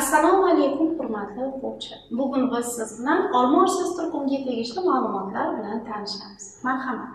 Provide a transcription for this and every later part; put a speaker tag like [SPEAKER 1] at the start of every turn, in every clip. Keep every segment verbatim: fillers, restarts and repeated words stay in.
[SPEAKER 1] Assalomu alaykum hurmatli o'quvchi. Bugun biz siz bilan olmosh so'z turkumiga tegishli ma'lumotlar bilan tanishamiz. Marhamat.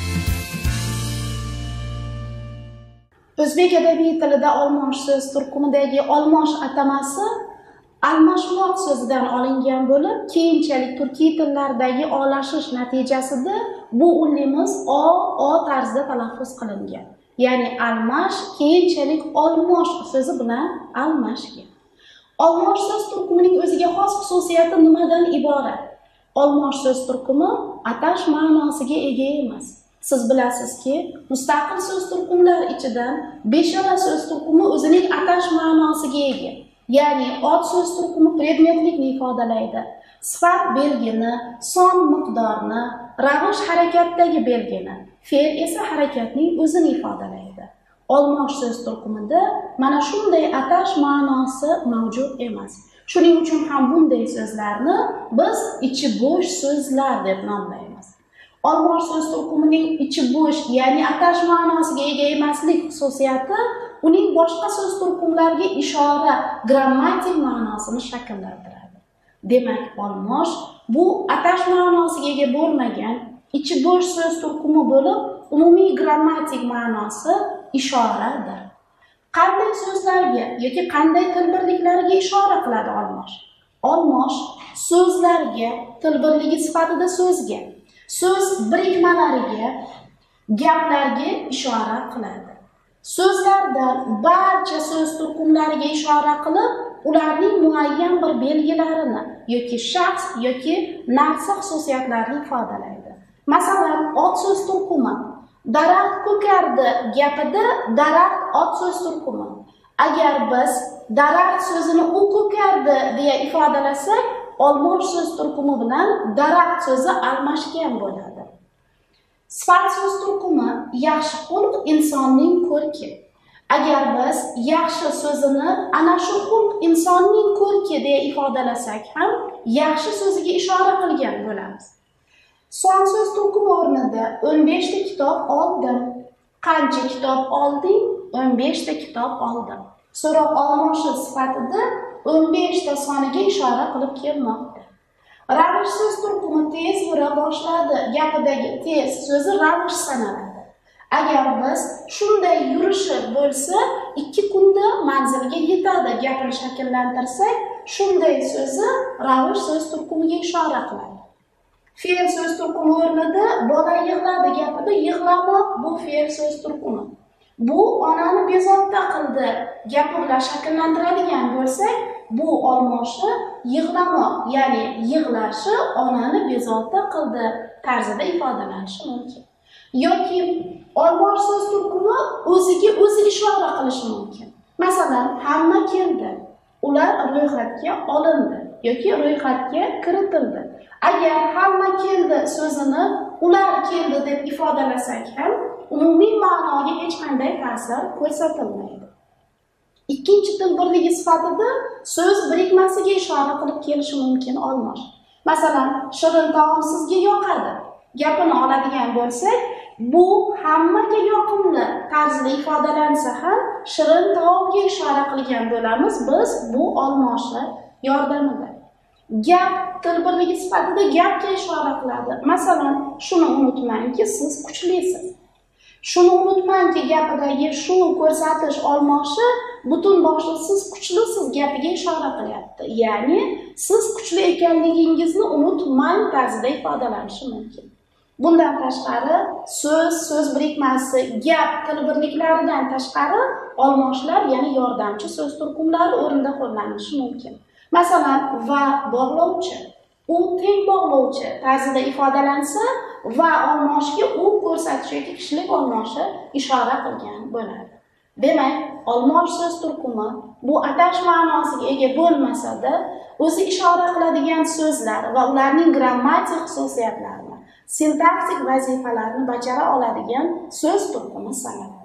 [SPEAKER 1] O'zbek adabiy tilida olmosh so'z turkumidagi olmosh atamasi almashmoq so'zidan olingan bo'lib, keyinchalik turkiy tillardagi olashish natijasida bu unlimiz o o tarzda talaffuz qilingan. Ya'ni almash keyinchalik olmosh so'zi bilan almashgan. Olmosh so'z turkumining o'ziga xos xususiyati nimadan iborat? Olmosh so'z turkumi atash ma'nosiga ega emas. Siz bilasizki, mustaqil so'z turkumlar ichidan beshala so'z turkumi o'zining atash ma'nosiga ega. Ya'ni ot so'z turkumi predmetlikni ifodalaydi. Sifat belgini, son miqdorni, ravish harakatdagi belgini, fe'l esa harakatning o'zini ifodalaydi. Olmosh so'z turkumida mana shunday atash ma'nosi mavjud emas. Shuning uchun ham bunday so'zlarni biz ichi bo'sh so'zlar deb nomlaymiz. Olmosh so'z turkumining ichi bo'sh, ya'ni atash ma'nosiga ega emaslik xususiyati uning boshqa so'z turkumlariga ishora, grammatik ma'nosini shakllantiradi. Demak, olmosh bu atash ma'nosiga ega bo'lmagan ichi bo'sh so'z turkumi bo'lib, umumiy grammatik ma'nosi ishoradir. Qanday so'zlarga yoki qanday til birliklariga ishora qiladi olmosh? Olmosh so'zlarga, til birligi sifatida so'zga, so'z birikmalariga, gaplarga ishora qiladi. So'zlardan barcha so'z turkumlariga ishora qilib, ularning muayyan bir belgilarini yoki shaxs yoki narsa xususiyatlarini ifodalaydi. Masalan, ot so'z turkumi daraxt ko'kardi gapida daraxt ot so'z turkumi. Agar biz daraxt so'zini u ko'kardi deya ifodalasak, olmosh so'z turkumi bilan daraxt so'zi almashgan bo'ladi. Sifat so'z turkumi yaxshi xulq insonning ko'rki. Agar biz yaxshi so'zini ana shu xulq insonning ko'rki deya ifodalasak ham yaxshi so'ziga ishora qilgan bo'lamiz. Son so'z turkumi o'rnida o'n besh ta kitob oldim. Qancha kitob olding? o'n besh ta kitob oldim. So'roq olmoshi sifatida o'n besh ta soniga ishora qilib kelmoqda. Ravish so'z turkumi tez yura boshladi. Gapidagi tez so'zi ravish sanaladi. Agar biz shunday yurishi bo'lsa, ikki kunda manzilga yetadi gapini shakllantirsak, shunday so'zi ravish so'z turkumiga ishora qiladi. Fe'l so'z turkumi o'rnida bola yig'ladi gapida yig'lamoq bu fe'l so'z turkumi. Bu onani bezovta qildi gapi bilan shakllantiradigan bo'lsak, bu olmoshi yig'lamoq, ya'ni yig'lashi onani bezovta qildi tarzida ifodalanishi mumkin. Yoki olmosh so'z turkumi o'ziga o'zi ishora qilishi mumkin. Masalan, hamma keldi, ular ro'yxatga olindi yoki ro'yxatga kiritildi. Agar hamma keldi so'zini ular keldi deb ifodalasak ham umumiy ma'noga hech qanday ta'sir ko'rsatilmaydi. Ikkinchi til birligi sifatida so'z birikmasiga ishora qilib kelishi mumkin olmosh. Masalan, shirin taom sizga yoqadi gapini oladigan bo'lsak, bu hammaga yoqimli tarzda ifodalansa ham shirin taomga ishora qilgan bo'lamiz biz bu olmoshlar yordamida. Gap til birligi sifatida gapga ishora qiladi. Masalan, shuni unutmangki, siz kuchlisiz. Shuni unutmangki gapidagi shu ko'rsatish olmoshi butun boshli siz kuchlisiz gapiga ishora qilyapti. Ya'ni siz kuchli ekanligingizni unutmang tarzida ifodalanishi mumkin. Bundan tashqari, so'z, so'z birikmasi, gap til birliklaridan tashqari olmoshlar, ya'ni yordamchi so'z turkumlari o'rnida qo'llanilishi mumkin. Masalan, va bog'lovchi, u teng bog'lovchi tarzida ifodalansa, va olmoshga u ko'rsatish yoki kishilik olmoshi ishora qilgan bo'ladi. Demak, olmosh so'z turkumi bu atash ma'nosiga ega bo'lmasa-da, o'zi ishora qiladigan so'zlar va ularning grammatik xususiyatlarini, sintaktik vazifalarni bajara oladigan so'z turkumi sanaladi.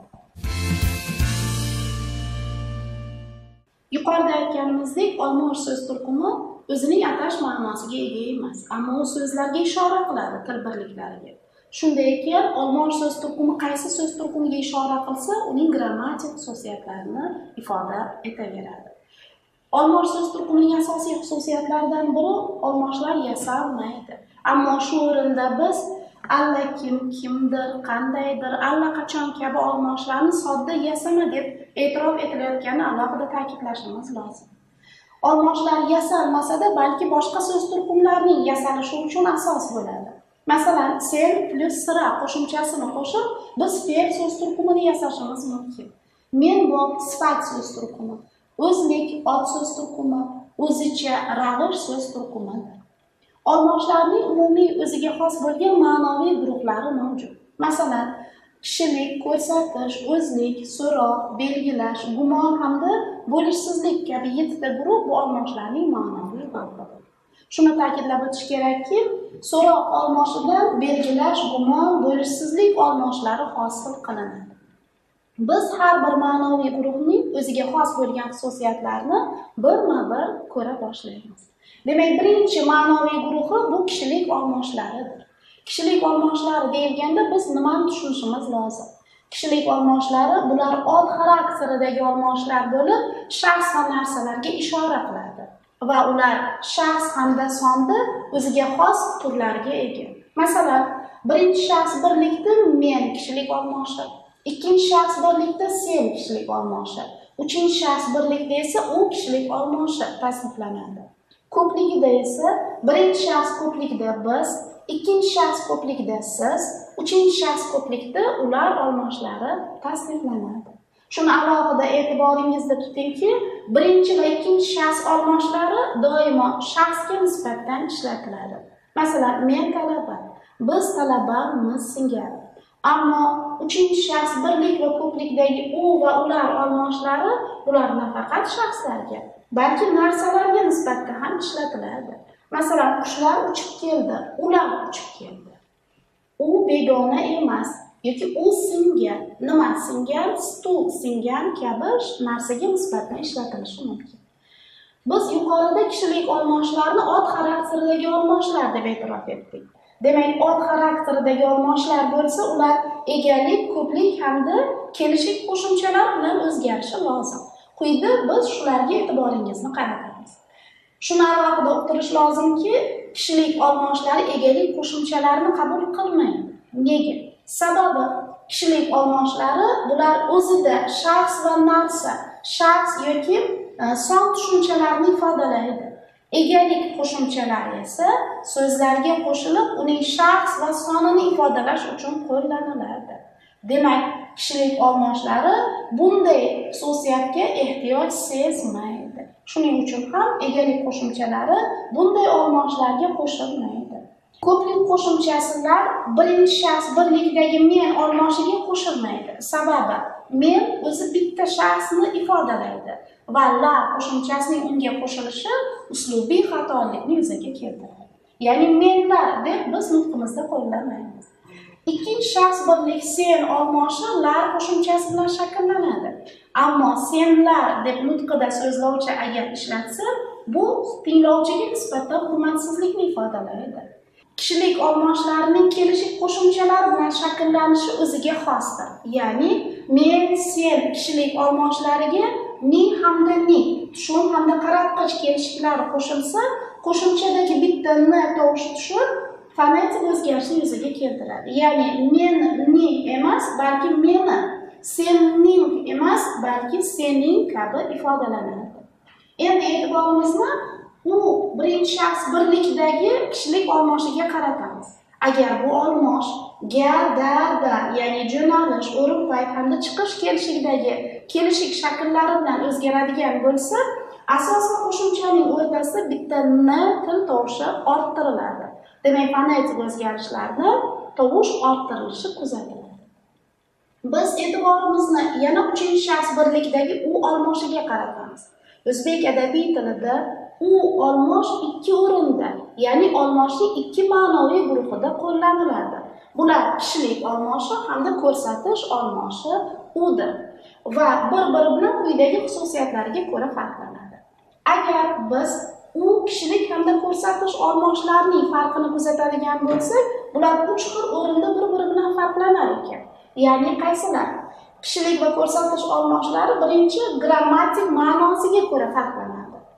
[SPEAKER 1] Yuqorida aytganimizdek, olmosh so'z turkumi o'zining atash ma'nosiga ega emas, ammo u so'zlarga ishora qiladi til birliklariga. Shunday ekan, olmosh so'z turkumi qaysi so'z turkumiga ishora qilsa, uning grammatik xususiyatlarini ifoda etaveradi. Olmosh so'z turkumining asosiy xususiyatlaridan biri olmoshlar yasalmaydi. Ammo shu o'rinda biz allakim, kimdir, qandaydir, allaqachon kabi olmoshlarni sodda yasama deb e'tirof etilayotganini alohida ta'kidlashimiz lozim. Olmoshlar yasalmasa-da, balki boshqa so'z turkumlarning yasalishi uchun asos bo'ladi. Masalan, sen plus sira qo'shimchasini qo'shib, biz fe'l so'z turkumini yasashimiz mumkin. Men bu sifat so'z turkumi, o'zlik ot so'z turkumi, o'zicha rag'ish so'z turkumidir. Olmoshlarning umumiy o'ziga xos bo'lgan ma'noviy guruhlari mavjud. Masalan, kishilik, ko'rsatish, o'zlik, so'roq, belgilash, gumon hamda bo'lishsizlik kabi yettita guruh bu olmoshlarning ma'noviy guruhidir. Shuni ta'kidlab o'tish kerakki, so'roq olmoshidan belgilash, gumon, bo'lishsizlik olmoshlari hosil qilinadi. Biz har bir ma'noviy guruhning o'ziga xos bo'lgan xususiyatlarini birma-bir ko'ra boshlaymiz. Demak, birinchi ma'noviy guruhi bu kishilik olmoshlaridir. Kishilik olmoshlari deyilganda biz nimani tushunishimiz lozim? Kishilik olmoshlari bular ot xarakteridagi olmoshlar bo'lib, shaxs va narsalarga ishora qiladi va ular shaxs hamda sonda o'ziga xos turlarga ega. Masalan, birinchi shaxs birlikda men kishilik olmoshi, ikkinchi shaxs birlikda sen kishilik olmoshi, uchinchi shaxs birlikda esa u kishilik olmoshi tasniflanadi. Ko'pligida esa birinchi shaxs ko'plikda biz, ikkinchi shaxs ko'plikda siz, uchinchi shaxs ko'plikda ular olmoshlari tasniflanadi. Shuni alohida e'tiboringizda tutingki, birinchi va ikkinchi shaxs olmoshlari doimo shaxsga nisbatan ishlatiladi. Masalan, men talaba, biz talabamiz singari. Ammo uchinchi shaxs birlik va ko'plikdagi u va ular olmoshlari bular nafaqat shaxslarga, balki narsalarga nisbatan ham ishlatiladi. Masalan, qushlar uchib keldi, ular uchib keldi. U begona emas yoki u singan, nima singan, stul singan kabi narsaga nisbatan ishlatilishi mumkin. Biz yuqorida kishilik olmoshlarini ot xarakteridagi olmoshlar deb e'tirof etdik. Demak, ot xarakteridagi olmoshlar bo'lsa, ular egalik, ko'plik hamda kelishik qo'shimchalar bilan o'zgarishi lozim. Quyida biz shularga e'tiboringizni qaratamiz. Shuni alohida uqtirish lozimki, kishilik olmoshlari egalik qo'shimchalarini qabul qilmaydi. Nega? Sababi kishilik olmoshlari bular o'zida shaxs va narsa, shaxs yoki son tushunchalarini ifodalaydi. Egalik qo'shimchalari esa so'zlarga qo'shilib, uning shaxs va sonini ifodalash uchun qo'llaniladi. Demak, kishilik olmoshlari bunday xususiyatga ehtiyoj sezmaydi. Shuning uchun ham egalik qo'shimchalari bunday olmoshlarga qo'shilmaydi. Ko'plik qo'shimchasilar birinchi shaxs birlikdagi men olmoshiga qo'shilmaydi. Sababi men o'zi bitta shaxsni ifodalaydi va la qo'shimchasining unga qo'shilishi uslubiy xatolikni yuzaga keltiradi. Ya'ni menlar deb biz nutqimizda qo'llamaymiz. Ikkinchi shaxs birlik sen olmoshi lar qo'shimchasi bilan shakllanadi. Ammo senlar deb nutqida so'zlovchi agar ishlatsa, bu tinglovchiga nisbatan hurmatsizlikni ifodalaydi. Kishilik olmoshlarining kelishik qo'shimchalari bilan shakllanishi o'ziga xosdir. Ya'ni men, sen kishilik olmoshlariga ni hamda ni, tushum hamda qaratqich kelishiklari qo'shilsa, qo'shimchadagi bitta n tovushi tushib, fonetik o'zgarishni yuzaga keltiradi. Ya'ni men ni emas, balki meni, senning emas, balki sening kabi ifodalanadi. Endi e'tiborimizni u birinchi shaxs birlikdagi kishilik olmoshiga qaratamiz. Agar bu olmosh ga, da, da, ya'ni jo'nalish, o'rin payt hamda chiqish kelishigidagi kelishik shakllari bilan o'zgaradigan bo'lsa, asosan qo'shimchaning o'rtasida bitta n til tovushi orttiriladi. Demak, fonetik o'zgarishlarda tovush orttirilishi kuzatiladi. Biz e'tiborimizni yana uchinchi shaxs birlikdagi u olmoshiga qaratamiz. O'zbek adabiy tilida u olmosh ikki o'rinda, ya'ni olmoshning ikki ma'noviy guruhida qo'llaniladi. Bular kishilik olmoshi hamda ko'rsatish olmoshi udir va bir-biri bilan quyidagi xususiyatlariga ko'ra farqlanadi. Agar biz u kishilik hamda ko'rsatish olmoshlarining farqini kuzatadigan bo'lsak, ular uch xil o'rinda bir-biri bilan farqlanar ekan. Ya'ni qaysilar? Kishilik va ko'rsatish olmoshlari birinchi grammatik ma'nosiga ko'ra farqlanadi.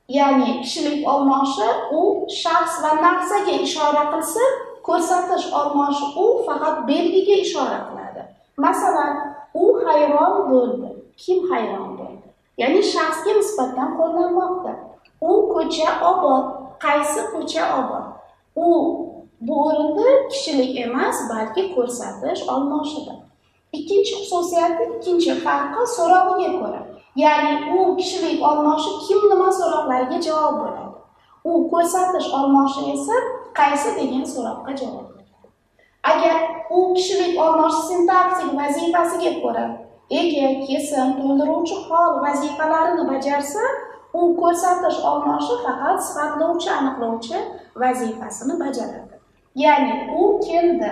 [SPEAKER 1] Ya'ni kishilik olmoshi u shaxs va narsaga ishora qilsa, ko'rsatish olmoshi u faqat belgiga ishora qiladi. Masalan, u hayron bo'ldi. Kim hayron bo'ldi? Ya'ni shaxsga nisbatan qo'llanmoqda. U ko'cha obod. Qaysi ko'cha obod? U bu o'rinda kishilik emas, balki ko'rsatish olmoshidir. Ikkinchi xususiyati, ikkinchi farqi so'rog'iga ko'ra. Ya'ni u kishilik olmoshi kim nima so'roqlariga javob bo'ladi. U ko'rsatish olmoshi esa qaysi degan so'roqqa javob beradi. Agar u kishilik olmoshi sintaksik vazifasiga ko'ra ega, kesim, to'ldiruvchi hol vazifalarini bajarsa, u ko'rsatish olmoshi faqat sifatlovchi, aniqlovchi vazifasini bajaradi. Ya'ni u keldi,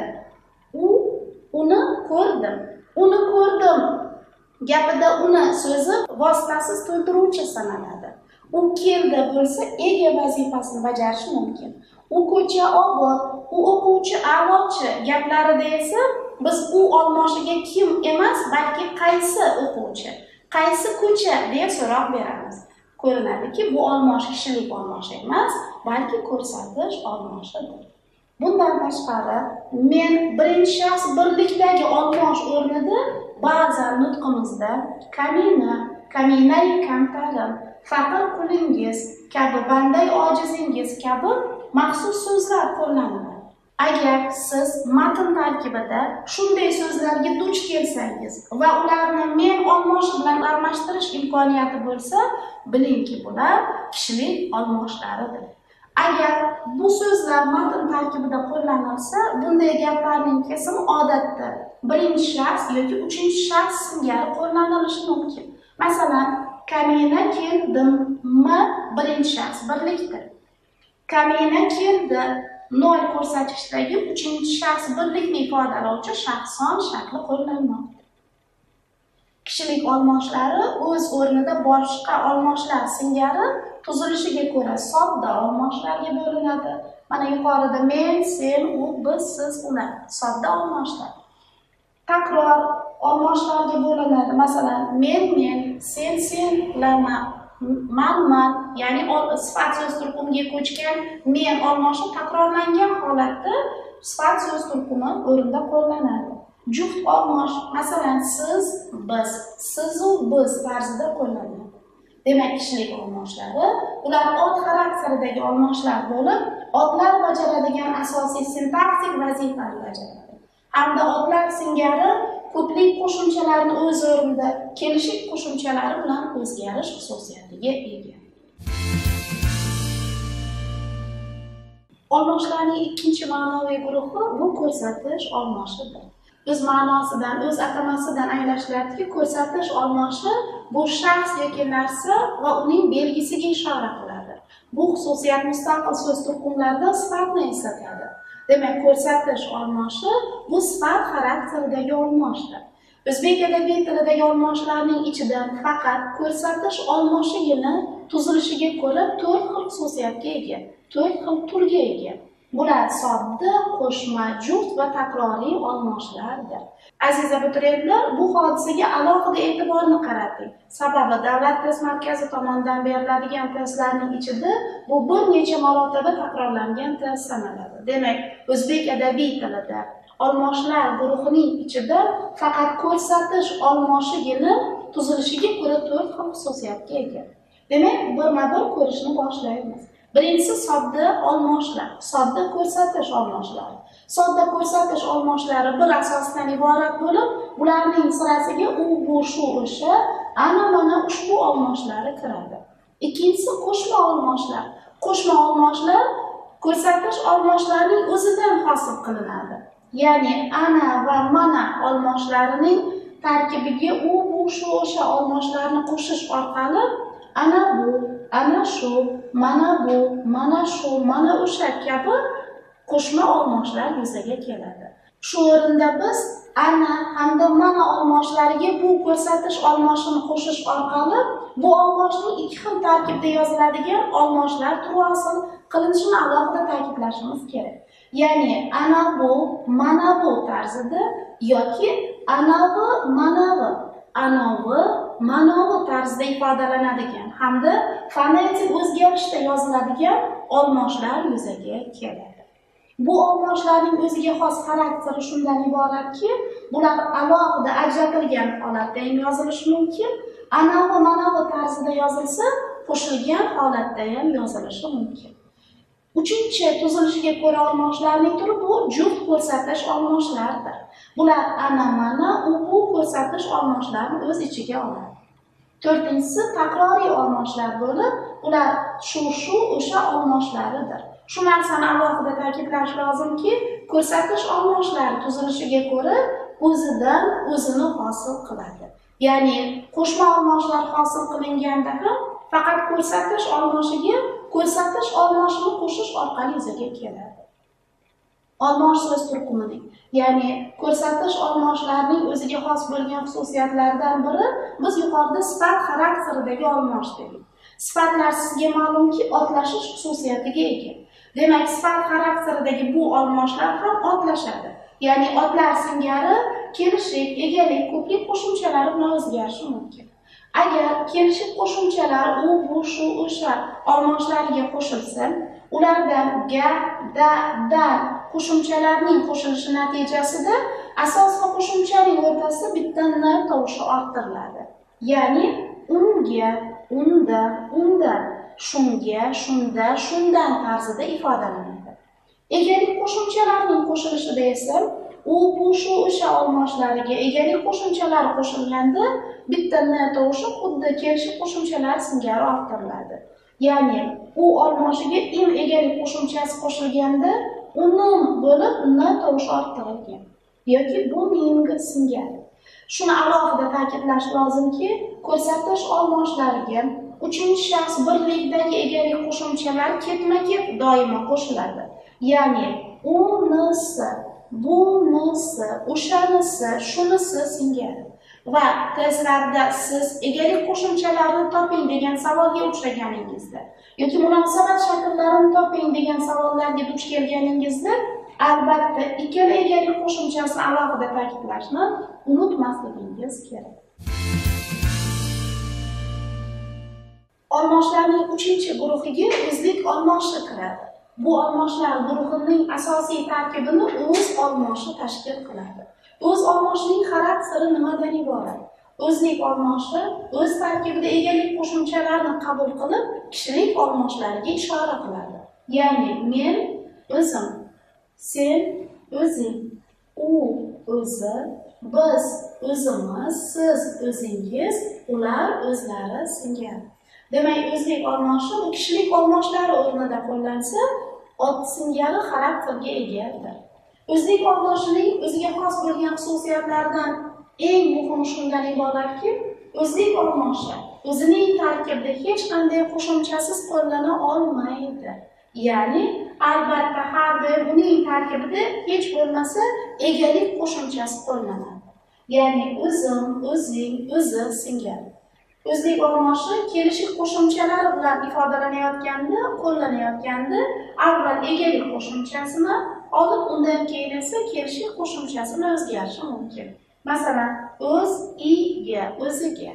[SPEAKER 1] u uni ko'rdim, uni ko'rdim gapida uni so'zi vositasiz to'ldiruvchi sanaladi. U keldi bo'lsa ega vazifasini bajarishi mumkin. U ko'cha obod, u o'quvchi a'lochi gaplarida esa biz u olmoshiga kim emas, balki qaysi o'quvchi, qaysi ko'cha deya so'roq beramiz. Ko'rinadiki, bu olmosh kishilik olmoshi emas, balki ko'rsatish olmoshidir. Bundan tashqari, men birinchi shaxs birlikdagi olmosh o'rnida ba'zan nutqimizda kamina, kaminai kamtarim, faqir qulingiz kabi, banday ojizingiz kabi maxsus so'zlar qo'llanadi. Agar siz matn tarkibida shunday so'zlarga duch kelsangiz va ularni men olmoshi bilan almashtirish imkoniyati bo'lsa, bilingki, bular kishilik olmoshlaridir. Agar bu so'zlar matn tarkibida qo'llanilsa, bunday gaplarning kesimi odatda birinchi shaxs yoki uchinchi shaxs singari qo'llanilishi mumkin. Masalan, kamina keldim, m birinchi shaxs birlikdir. Kamina keldi nol ko'rsatishdagi uchinchi shaxs birlikni ifodalovchi shaxson shakli qo'llanmoqda. Kishilik olmoshlari o'z o'rnida boshqa olmoshlar singari tuzilishiga ko'ra sodda olmoshlarga bo'linadi. Mana yuqorida men, sen, u, biz, siz, ular sodda olmoshlar. Takror olmoshlarga bo'linadi. Masalan, men, men, sen, sen, ular, man, man, ya'ni sifat so'z turkumiga ko'chgan men olmoshi takrorlangan holatda sifat so'z turkumi o'rinda qo'llanadi. Juft olmosh, masalan, siz, biz, sizu biz tarzida qo'llanadi. Demak, kishilik olmoshlari ular ot xarakteridagi olmoshlar bo'lib, otlar bajaradigan asosiy sintaksik vazifani bajaradi. Hamda otlar singari ko'plik qo'shimchalarini o'z o'rnida kelishik qo'shimchalari bilan o'zgarish xususiyatiga ega. Olmoshlarning ikkinchi ma'noviy guruhi bu ko'rsatish olmoshidir. O'z ma'nosidan, o'z atamasidan anglashiladiki, ko'rsatish olmoshi bu shaxs yoki narsa va uning belgisiga ishora qiladi. Bu xususiyat mustaqil so'z turkumlarida sifatni eslatadi. Demak, ko'rsatish olmoshi bu sifat xarakteridagi olmoshdir. O'zbek adabiy tilidagi olmoshlarning ichidan faqat ko'rsatish olmoshigina tuzilishiga ko'ra to'rt xil xususiyatga ega, to'rt xil turga ega. Bular sodda, qo'shma, juft va takroriy olmoshlardir. Aziz abituriyentlar, bu hodisaga alohida e'tiborni qarating. Sababi Davlat test markazi tomonidan beriladigan testlarning ichida bu bir necha marotaba takrorlangan test sanaladi. Demak, o'zbek adabiy tilida olmoshlar guruhining ichida faqat ko'rsatish olmoshigina tuzilishiga ko'ra to'rt xil xususiyatga ega. Demak, birma-bir ko'rishni boshlaymiz. Birinchisi sodda olmoshlar, sodda ko'rsatish olmoshlari. Sodda ko'rsatish olmoshlari bir asosdan iborat bo'lib, bularning sirasiga u, bu, shu, o'sha, ana mana ushbu olmoshlari kiradi. Ikkinchisi qo'shma olmoshlar. Qo'shma olmoshlar ko'rsatish olmoshlarining o'zidan hosil qilinadi. Ya'ni ana va mana olmoshlarining tarkibiga u, bu, shu, o'sha olmoshlarni qo'shish orqali ana bu, ana shu, mana bu, mana shu, mana o'sha kabi qo'shma olmoshlar yuzaga keladi. Shu o'rinda biz ana hamda mana olmoshlariga bu ko'rsatish olmoshini qo'shish orqali bu olmoshning ikki xil tarkibda yoziladigan olmoshlar turi hosil qilinishini alohida ta'kidlashimiz kerak. Ya'ni ana bu, mana bu tarzida yoki anavi, manavi anovi manovi tarzda ifodalanadigan hamda fonetik o'zgarishda yoziladigan olmoshlar yuzaga keladi. Bu olmoshlarning o'ziga xos xarakteri shundan iboratki, bular alohida ajratilgan holatda ham yozilishi mumkin, anovi manovi tarzida yozilsa, qo'shilgan holatda ham yozilishi mumkin. Uchinchi tuzilishiga ko'ra olmoshlarning turi bu juft ko'rsatish olmoshlaridir. Bular ana mana u bu ko'rsatish olmoshlarini o'z ichiga oladi. To'rtinchisi takroriy olmoshlar bo'lib, ular shu shu o'sha olmoshlaridir. Shu narsani alohida ta'kidlash lozimki, ko'rsatish olmoshlari tuzilishiga ko'ra o'zidan o'zini hosil qiladi. Ya'ni qo'shma olmoshlar hosil qilinganda ham faqat ko'rsatish olmoshiga ko'rsatish olmoshini qo'shish orqali yuzaga keladi. Olmosh so'z turkumining, ya'ni ko'rsatish olmoshlarining o'ziga xos bo'lgan xususiyatlaridan biri biz yuqorida sifat xarakteridagi olmosh dedik. Sifatlar sizga ma'lumki otlashish xususiyatiga ega. Demak, sifat xarakteridagi bu olmoshlar ham otlashadi. Ya'ni otlar singari kelishik, egalik, ko'plik qo'shimchalari bilan o'zgarishi mumkin. Agar kelishib qo'shimchalari u, bu, shu, o'sha olmoshlariga qo'shilsa, ulardan ga, da, dan qo'shimchalarning qo'shilishi natijasida asos va qo'shimchaning o'rtasida bitta n tovushi orttiriladi. Ya'ni unga, unda, undan, shunga, shunda, shundan tarzida ifodalanadi. Egalik qo'shimchalarining qo'shilishida esa u, bu, shu, o'sha olmoshlariga egalik qo'shimchalari qo'shilganda bitta n tovushi xuddi kelishib qo'shimchalar singari orttiriladi. Ya'ni u olmoshiga im egalik qo'shimchasi qo'shilganda unim bo'lib n tovushi orttirilgan yoki bu nimga singari. Shuni alohida ta'kidlash lozimki, ko'rsatish olmoshlariga uchinchi shaxs birlikdagi egalik qo'shimchalar ketma-ket doimo qo'shiladi. Ya'ni unisi, bunisi, o'shanisi, shunisi singari. Va testlarda siz egalik qo'shimchalarini toping degan savolga uchraganingizda yoki munosabat shakllarini toping degan savollarga duch kelganingizda albatta ikkala egalik qo'shimchasini alohida ta'kidlashni unutmasligingiz kerak. Olmoshlarning uchinchi guruhiga o'zlik olmoshi kiradi. Bu olmoshlar guruhining asosiy tarkibini o'z olmoshi tashkil qiladi. O'z olmoshining xarakteri nimadan iborat? O'zlik olmoshi o'z tarkibida egalik qo'shimchalarini qabul qilib, kishilik olmoshlariga ishora qiladi. Ya'ni men, o'zim, sen, o'zing, u, o'zi, biz, o'zimiz, siz, o'zingiz, ular, o'zlari singari. Demak, o'zlik olmoshi bu kishilik olmoshlari o'rnida qo'llansa, ot singari xarakterga egadir. O'zlik olmoshining o'ziga xos bo'lgan xususiyatlaridan eng muhimi shundan iboratki, o'zlik olmoshi o'zining tarkibida hech qanday qo'shimchasiz qo'llana olmaydi. Ya'ni, albatta har doim uning tarkibida hech bo'lmasa egalik qo'shimchasi qo'llanadi. Ya'ni o'zim, o'zing, o'zi singari. O'zlik olmoshi kelishik qo'shimchalari bilan ifodalanayotganda, qo'llanayotganda avval egalik qo'shimchasini olib, undan keyin esa kelishik qo'shimchasini o'zgarishi mumkin. Masalan, o'z, iga, o'ziga,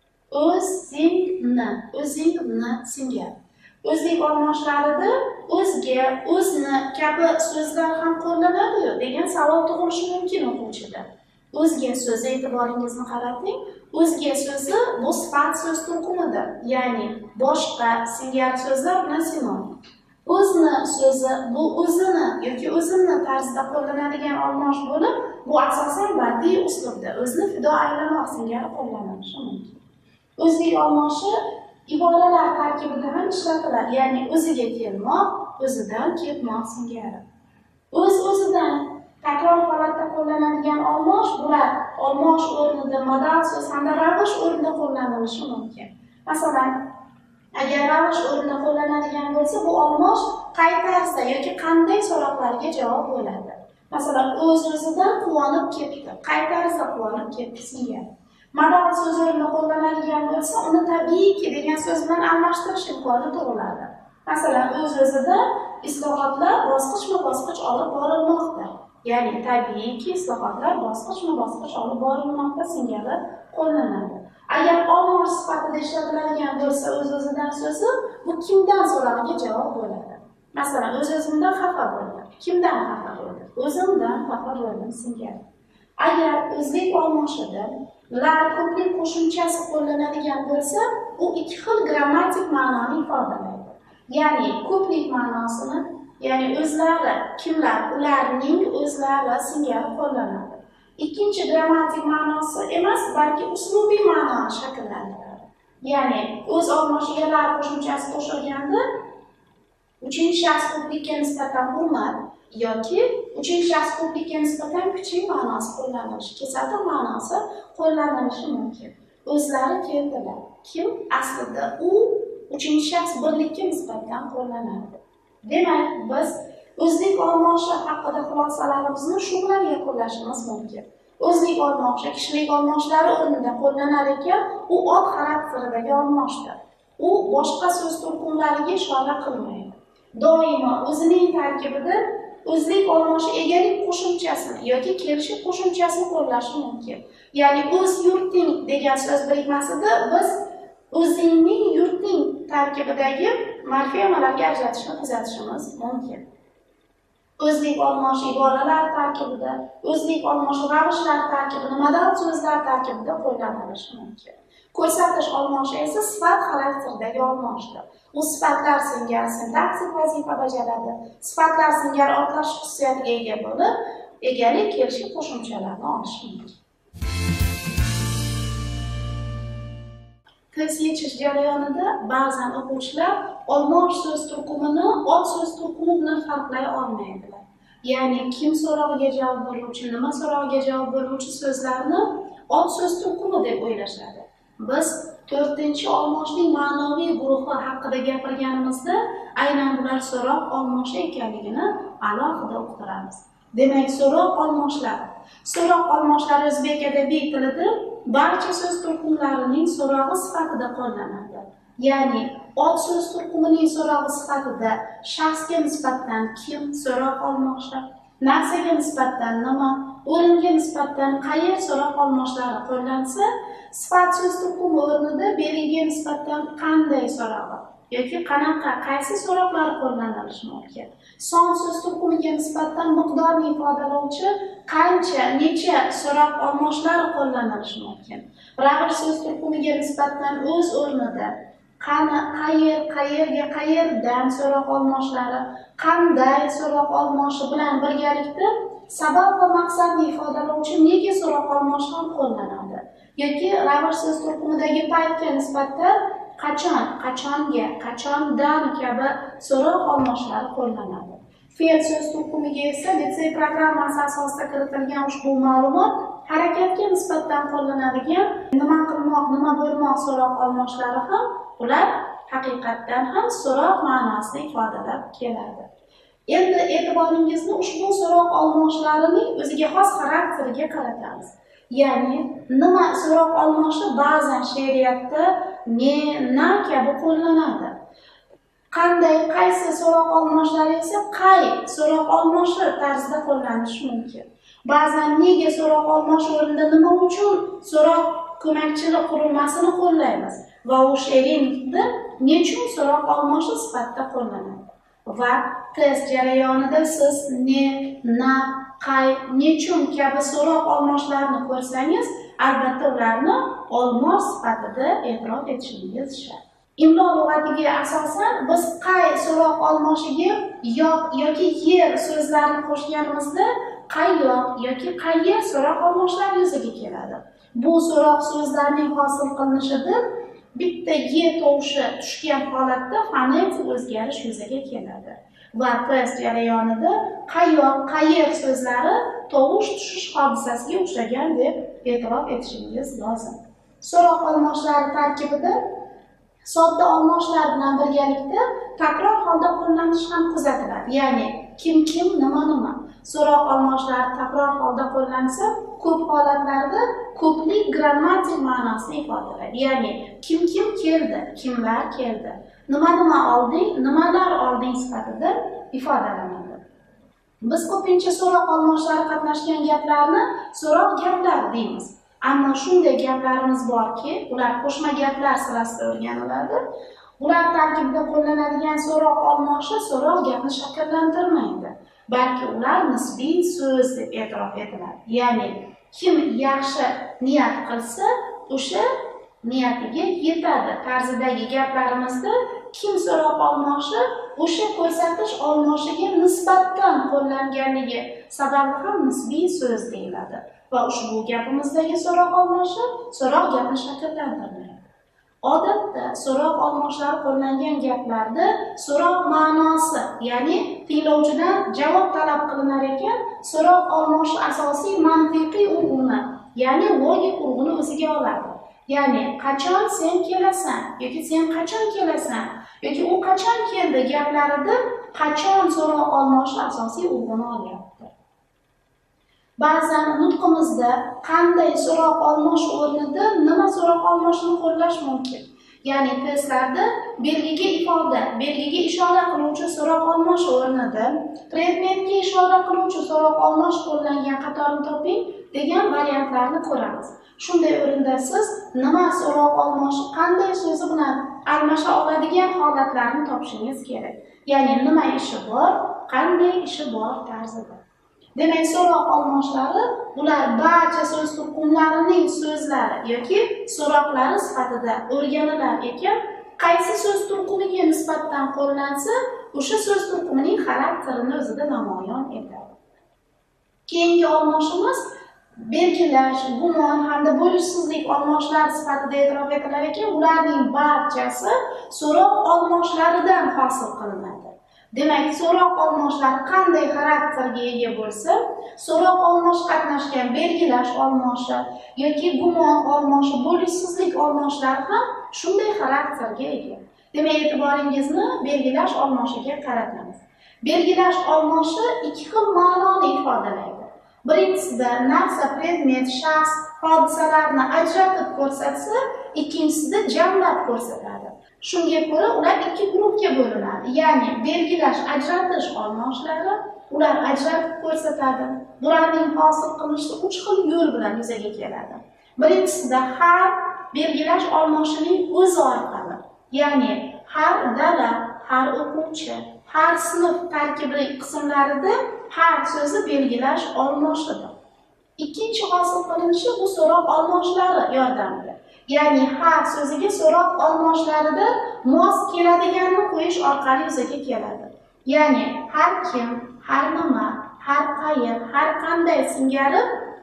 [SPEAKER 1] o'zingni, o'zingni singari. O'zlik olmoshlarida o'zga, o'zni kabi so'zlar ham qo'llanadi-yu degan savol tug'ilishi mumkin o'quvchida. O'zga so'zi e'tiboringizni qarating. O'zga so'zi bu sifat so'z turkumidir. Ya'ni boshqa singari so'zlar bilan sinonim. O'zni so'zi bu o'zini yoki o'zimni tarzida qo'llanadigan olmosh bo'lib, bu asosan badiiy uslubda o'zni fido aylamoq singari qo'llanilishi mumkin. O'zlik olmoshi iboralar tarkibida ham ishlatiladi. Ya'ni o'ziga kelmoq, o'zidan ketmoq singari. O'z-o'zidan takror holatda qo'llanadigan olmosh bular olmosh o'rnida modal so'z hamda ravish o'rnida qo'llanilishi mumkin. Masalan, agar ravish o'rnida qo'llanadigan bo'lsa, bu olmosh qay tarzda yoki qanday so'roqlarga javob bo'ladi. Masalan, o'z-o'zidan quvonib ketdi, qay tarzda quvonib ketdi singari. Modal so'z o'rnida qo'llanadigan bo'lsa, uni tabiiyki degan so'z bilan almashtirish imkoni tug'iladi. Masalan, o'z-o'zida islohotlar bosqichma-bosqich olib borilmoqda. Ya'ni tabiiyki islohotlar bosqichma-bosqich olib borilmoqda singari qo'llanadi. Agar olmosh sifatida ishlatiladigan bo'lsa, o'z-o'zidan so'zi bu kimdan so'rag'iga javob bo'ladi. Masalan, o'z-o'zimdan xafa bo'ldim. Kimdan xafa bo'ldim? O'zimdan xafa bo'ldim singari. Agar o'zbek olmoshida lar ko'plik qo'shimchasi qo'llanadigan bo'lsa, u ikki xil grammatik ma'noni ifodalaydi. Ya'ni ko'plik ma'nosini, ya'ni o'zlari, kimlar, ularning o'zlari singari qo'llanadi. Ikkinchi grammatik ma'nosi emas, balki uslubiy ma'noni shakllantiradi. Ya'ni o'z olmoshiga lar qo'shimchasi qo'shilganda uchinchi shaxs ko'plikka nisbatan hurmat yoki uchinchi shaxs ko'plikka nisbatan kichik ma'nosi qo'llanilishi, kesatiq ma'nosi qo'llanilishi mumkin. O'zlari keldilar. Kim? Aslida u uchinchi shaxs birlikka nisbatan qo'llanadi. Demak, biz o'zbek olmoshi haqida xulosalarimizni shu bilan yakunlashimiz mumkin. O'zbek olmoshi kishilik olmoshlari o'rnida qo'llanar ekan, u ot xarakteridagi olmoshdir. U boshqa so'z turkumlariga ishora qilmaydi. Doimo o'zining tarkibida o'zbek olmoshi egalik qo'shimchasini yoki kelishib qo'shimchasini qo'llashi mumkin. Ya'ni o'z yurting degan so'z birikmasida biz o'zingning yurting tarkibidagi morfemalarga ajratishni kuzatishimiz mumkin. O'zbek olmoshi iboralar tarkibida, o'zbek olmoshi ravishlar tarkibida, modal so'zlar tarkibida qo'llanilishi mumkin. Ko'rsatish olmoshi esa sifat xarakteridagi olmoshdir. U sifatlar singari sintaksik vazifa bajaradi. Sifatlar singari otlash xususiyatiga ega bo'lib, egalik kelishib qo'shimchalarni olishi mumkin. Test yechish jarayonida ba'zan o'quvchilar olmosh so'z turkumini ot so'z turkumi bilan farqlay olmaydilar. Ya'ni kim so'rog'iga javob beruvchi, nima so'rog'iga javob beruvchi so'zlarni ot so'z turkumi deb o'ylashadi. Biz to'rtinchi olmoshning ma'naviy guruhi haqida gapirganimizda aynan bular so'roq olmoshi ekanligini alohida uqtiramiz. Demak, so'roq olmoshlari. So'roq olmoshlari o'zbek adabiy tilida barcha so'z turkumlarining so'rog'i sifatida qo'llanadi. Ya'ni ot so'z turkumining so'rog'i sifatida shaxsga nisbatan kim so'roq olmoshi, narsaga nisbatan nima, o'ringa nisbatan qayer so'roq olmoshlari qo'llansa, sifat so'z turkumi o'rnida berilga nisbatan qanday so'rog'i yoki qanaqa, qaysi so'roqlar qo'llanilishi mumkin. Son so'z turkumiga nisbatan miqdorni ifodalovchi qancha, necha so'roq olmoshlari qo'llanilishi mumkin. Ravish so'z turkumiga nisbatan o'z o'rnida qani, qayer, qayerga, qayerdan so'roq olmoshlari, qanday so'roq olmoshi bilan birgalikda sabab va maqsadni ifodalovchi nega so'roq olmoshi ham qo'llanadi. Yoki ravish so'z turkumidagi paytga nisbatan qachon, qachonga, qachondan kabi so'roq olmoshlari qo'llanadi. Fe'l so'z turkumiga esa litsey programmasi asosida kiritilgan ushbu ma'lumot harakatga nisbatan qo'llanadigan nima qilmoq, nima bo'lmoq so'roq olmoshlari ham ular haqiqatdan ham so'roq ma'nosini ifodalab keladi. Endi e'tiboringizni ushbu so'roq olmoshlarining o'ziga xos xarakteriga qaratamiz. Ya'ni nima so'roq olmoshi ba'zan she'riyatda ne, na kabi qo'llanadi. Qanday, qaysi so'roq olmoshlari esa qay so'roq olmoshi tarzida qo'llanishi mumkin. Ba'zan nega so'roq olmoshi o'rnida nima uchun so'roq ko'makchilik qurilmasini qo'llaymiz va u she'riy nutqda nechun so'roq olmoshi sifatida qo'llanadi. Va test jarayonida siz ne, na, qay, nechun kabi so'roq olmoshlarini ko'rsangiz, albatta ularni olmosh sifatida e'tirof etishingiz shart. Imlo lug'atiga asosan biz qay so'roq olmoshiga yoq yoki yer so'zlarini qo'shganimizda qayyoq yoki qayer so'roq olmoshlari yuzaga keladi. Bu so'roq so'zlarning hosil qilinishida bitta ye tovushi tushgan holatda fonetik o'zgarish yuzaga keladi. Va test jarayonida qayoq, qayer so'zlari tovush tushish hodisasiga o'xshagan deb e'tirof etishingiz lozim. So'roq olmoshlari tarkibida sodda olmoshlar bilan birgalikda takror holda qo'llanish ham kuzatiladi. Ya'ni kim kim, nima nima. So'roq olmoshlari takror holda qo'llansa, ko'p holatlarda ko'plik grammatik ma'nosini ifodalaydi. Ya'ni kim kim keldi, kimlar keldi. Nima nima olding, nimalar olding sifatida ifodalanadi. Biz ko'pincha so'roq almoshlari qatnashgan gaplarni so'roq gaplar deymiz. Ammo shunday gaplarimiz borki, ular qo'shma gaplar sirasida o'rganiladi. Ular tarkibida qo'llanadigan so'roq almoshi so'roq gapni shakllantirmaydi, balki ular nisbiy so'z deb e'tirof etiladi. Ya'ni kim yaxshi niyat qilsa, o'sha niyatiga yetadi tarzidagi gaplarimizda kim so'roq almoshi o'sha ko'rsatish almoshiga nisbatan qo'llanganligi sababli ham nisbiy so'z deyiladi va ushbu gapimizdagi so'roq almoshi so'roq gapni shakllantirmaydi. Odatda so'roq almoshlari qo'llangan gaplarda so'roq ma'nosi, ya'ni tinglovchidan javob talab qilinar ekan, so'roq almoshi asosiy mantiqiy urg'uni, ya'ni logik urg'uni o'ziga oladi. Ya'ni qachon sen kelasan yoki sen qachon kelasan yoki u qachon keldi gaplarida qachon so'roq almoshi asosiy urg'uni olyapti. Ba'zan nutqimizda qanday so'roq almosh o'rnida nima so'roq almoshini qo'llash mumkin? Ya'ni testlarda belgiga ifoda, belgiga ishora qiluvchi so'roq almosh o'rnida predmetga ishora qiluvchi so'roq almosh qo'llangan qatorni toping degan variantlarni ko'ramiz. Shunday o'rinda siz nima so'roq almoshi qanday so'zi bilan almasha oladigan holatlarni topishingiz kerak. Ya'ni nima ishi bor, qanday ishi bor tarzida. Demak, so'roq almoshlari ular barcha so'z turkumlarining so'zlari yoki so'roqlari sifatida o'rganilar ekan, qaysi so'z turkumiga nisbatan qo'llansa, o'sha so'z turkumining xarakterini o'zida namoyon etadi. Keyingi almoshimiz belgilash, gumon hamda bo'lishsizlik almoshlari sifatida e'tirof etilar ekan, ularning barchasi so'roq almoshlaridan hosil qilinadi. Demak, so'roq almoshlari qanday xarakterga ega bo'lsa, so'roq almosh qatnashgan belgilash almoshi yoki gumon almoshi, bo'lishsizlik almoshlari ham shunday xarakterga ega. Demak, e'tiboringizni belgilash almoshiga qaratamiz. Belgilash almoshi ikki xil ma'noni ifodalaydi. Birinchisida narsa, predmet, shaxs, hodisalarni ajratib ko'rsatsa, ikkinchisida jamlab ko'rsatadi. Shunga ko'ra ular ikki guruhga bo'linadi. Ya'ni belgilash, ajratish almoshlari ular ajratib ko'rsatadi. Bularning hosil qilinishi uch xil yo'l bilan yuzaga keladi. Birinchisida har belgilash almoshining o'zi orqali, ya'ni har dala, har o'quvchi, har sinf tarkibiy qismlarida har so'zi belgilash almoshidir. Ikkinchi hosil qilinishi bu so'roq almoshlari yordamida. Ya'ni har so'ziga so'roq almoshlarida mos keladiganini qo'yish orqali yuzaga keladi. Ya'ni har kim, har nima, har qayer, har qanday singari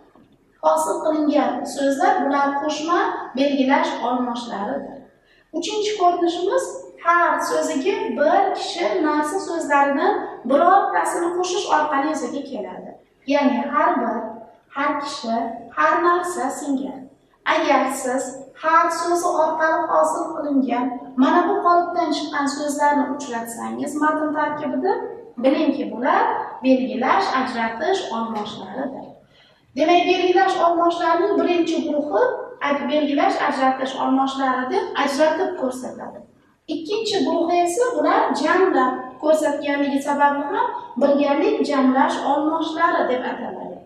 [SPEAKER 1] hosil qilingan so'zlar bular qo'shma belgilash almoshlaridir. Uchinchi ko'rinishimiz har so'ziga bir kishi, narsa so'zlaridan birortasini qo'shish orqali yuzaga keladi. Ya'ni har bir, har kishi, har narsa singari. Agar siz har so'zi orqali hosil qilingan mana bu qolipdan chiqqan so'zlarni uchratsangiz matn tarkibida, bilingki bular belgilash, ajratish almoshlaridir. Demak, belgilash almoshlarining birinchi guruhi belgilash, ajratish almoshlari deb ajratib ko'rsatadi. Ikkinchi guruhi esa ular jamlab ko'rsatganligi sababli ham birgalik jamlash almoshlari deb ataladi.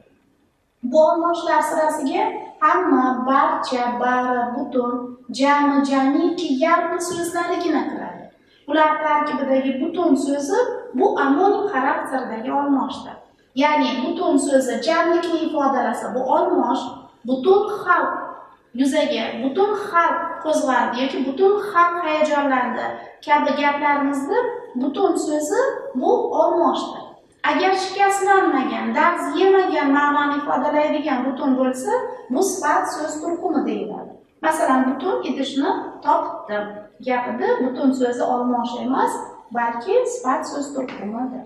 [SPEAKER 1] Bu almoshlar sirasiga hamma, barcha, bari, butun, jami, jamiki, yarmi so'zlarigina kiradi. Ular tarkibidagi butun so'zi bu amonim xarakterdagi almoshdir. Ya'ni butun so'zi jamlikni ifodalasa bu almosh, butun xalq yuzaga, butun xalq qo'zg'aldi yoki butun xalq hayajonlandi kabi gaplarimizda butun so'zi bu almoshdir. Agar shikastlanmagan, darz yemagan ma'noni ifodalaydigan butun bo'lsa, bu sifat so'z turkumi deyiladi. Masalan, butun idishni topdim gapida butun so'zi almosh emas, balki sifat so'z turkumidir.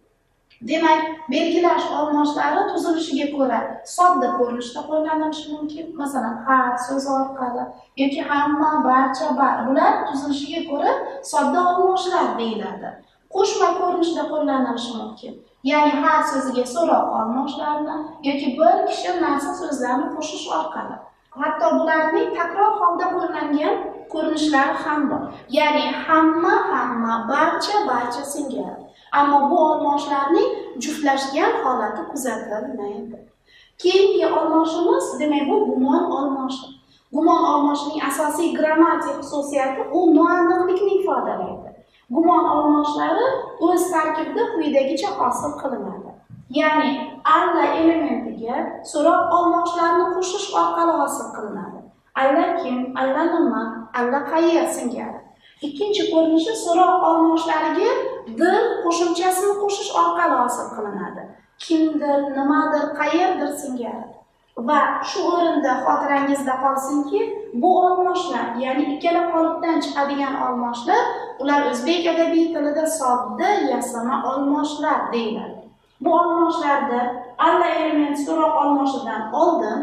[SPEAKER 1] Demak, belgilash almoshlari tuzilishiga ko'ra sodda ko'rinishda qo'llanilishi mumkin. Masalan, har so'zi orqali yoki hamma, barcha, bari bular tuzilishiga ko'ra sodda almoshlar deyiladi. Qo'shma ko'rinishda qo'llanilishi mumkin. Ya'ni har so'ziga so'roq almoshlarini yoki bir kishi, narsa so'zlarini qo'shish orqali. Hatto bularning takror holda qo'llangan ko'rinishlari ham bor. Ya'ni hamma, hamma, barcha, barcha singari. Ammo bu olmoshlarning juftlashgan holati kuzatilmaydi. Keyingi olmoshimiz, demak, bu gumon olmoshi. Gumon olmoshining asosiy grammatik xususiyati u noaniqlikni ifodalaydi. Gumon olmoshlari o'z tarkibida quyidagicha hosil qilinadi. Ya'ni alla elementiga so'roq olmoshlarini qo'shish orqali hosil qilinadi. Alla kim, alla nima, alla qayer singari. Ikkinchi ko'rinishi so'roq olmoshlariga dir qo'shimchasini qo'shish orqali hosil qilinadi. Kimdir, nimadir, qayerdir singari. Va shu o'rinda xotirangizda qolsinki, bu olmoshlar, ya'ni ikkala qolipdan chiqadigan olmoshlar, ular o'zbek adabiy tilida sodda yasama olmoshlar deyiladi. Bu olmoshlarda alla element so'roq olmoshidan oldin,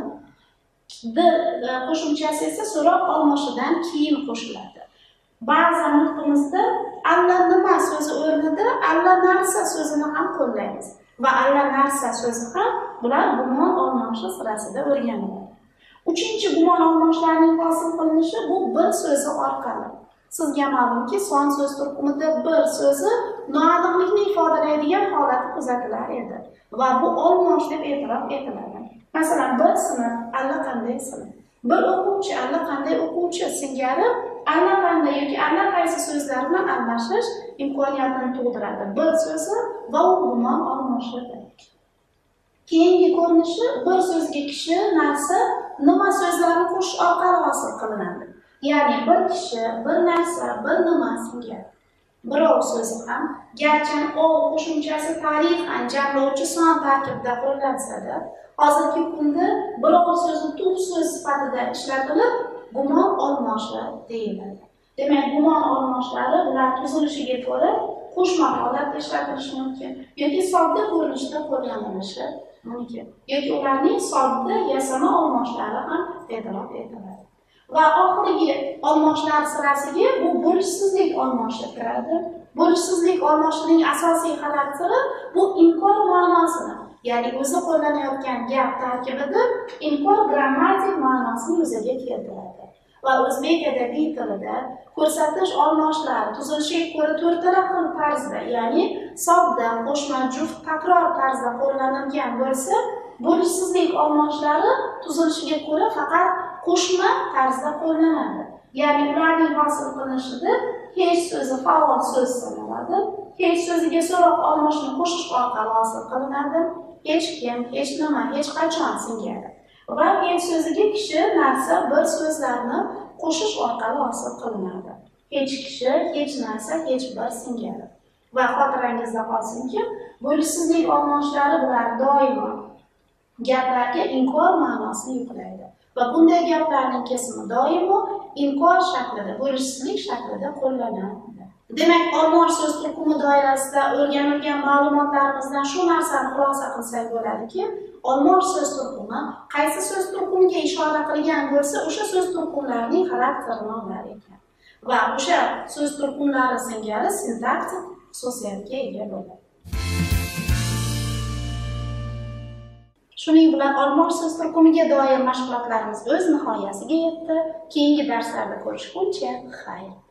[SPEAKER 1] dir qo'shimchasi esa so'roq olmoshidan keyin qo'shiladi. Ba'zan nutqimizda alla nima so'zi o'rnida alla narsa so'zini ham qo'llaymiz. Va alla narsa so'zi ham bular gumon olmoshi sirasida o'rganiladi. Uchinchi gumon olmoshlarining hosil qilinishi bu bir so'zi orqali. Sizga ma'lumki, son so'z turkumida bir so'zi noaniqlikni ifodalaydigan holati kuzatilar edi va bu olmosh deb e'tirof etiladi. Masalan, bir sinf allaqanday sinf, bir o'quvchi allaqanday o'quvchi singari allaqanday yoki allaqaysi so'zlar bilan almashish imkoniyatini tug'diradi. Bir so'zi va u gumon olmoshidir. Keyingi ko'rinishi bir so'zga kishi, narsa, nima so'zlarini qo'shish orqali hosil qilinadi. Ya'ni bir kishi, bir narsa, bir nima singari. Birov so'zi ham garchi o qo'shimchasi tarixan jamlovchi son tarkibida qo'llansa-da, hozirgi kunda birov so'zi tub so'z sifatida ishlatilib, gumon olmoshi deyiladi. Demak, gumon olmoshlari ular tuzilishiga ko'ra qo'shma holatda ishlatilishi mumkin yoki sodda ko'rinishda qo'llanilishi mumkin yoki ularning sodda yasama olmoshlari ham e'tirof etiladi. Va oxirgi olmoshlar sirasiga bu bo'lishsizlik olmoshi kiradi. Bo'lishsizlik olmoshining asosiy xarakteri bu inkor ma'nosini, ya'ni o'zi qo'llanayotgan gap tarkibida inkor grammatik ma'nosini yuzaga keltiradi. Va o'zbek adabiy tilida ko'rsatish olmoshlar tuzilishiga ko'ra to'rttala xil tarzda, ya'ni sodda, qo'shma, juft, takror tarzda qo'llanilgan bo'lsa, bo'lishsizlik olmoshlari tuzilishiga ko'ra faqat qo'shma tarzda qo'llanadi. Ya'ni ularning hosil qilinishida hech so'zi faol so'z sanaladi, hech so'ziga so'roq olmoshni qo'shish orqali hosil qilinadi, hech kim, hech nima, hech qachon singari. Va hech so'ziga kishi, narsa, bir so'zlarni qo'shish orqali hosil qilinadi. Hech kishi, hech narsa, hech bir singari. Va xotirangizda qolsinki, bo'lishsizlik olmoshlari bular doimo gaplarga inkor ma'nosini yuklaydi. Va bunday gaplarning kesimi doimo inkor shaklida, bo'lishsizlik shaklida qo'llanadi. Demak, olmosh so'z turkumi doirasida o'rganilgan ma'lumotlarimizdan shu narsani xulosa qilsak bo'ladiki, olmosh so'z turkumi qaysi so'z turkumiga ishora qilgan bo'lsa, o'sha so'z turkumlarining xarakterini olar ekan. Va o'sha so'z turkumlari singari sintaktik xususiyatga ega bo'ladi. Shuning bilan olmosh so'z turkumiga doir mashg'ulotlarimiz o'z nihoyasiga yetdi. Keyingi darslarda ko'rishguncha xayr.